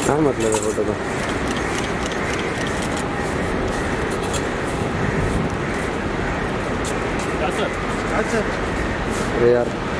हाँ मतलब है फोटो का। सर अरे यार